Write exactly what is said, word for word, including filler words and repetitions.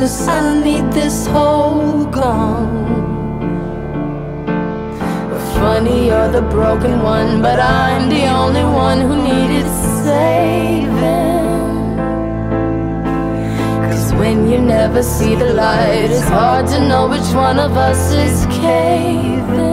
'cause I need this hole gone. Funny, you're the broken one, but I'm the only one who needed saving. 'Cause when you never see the light, it's hard to know which one of us is caving.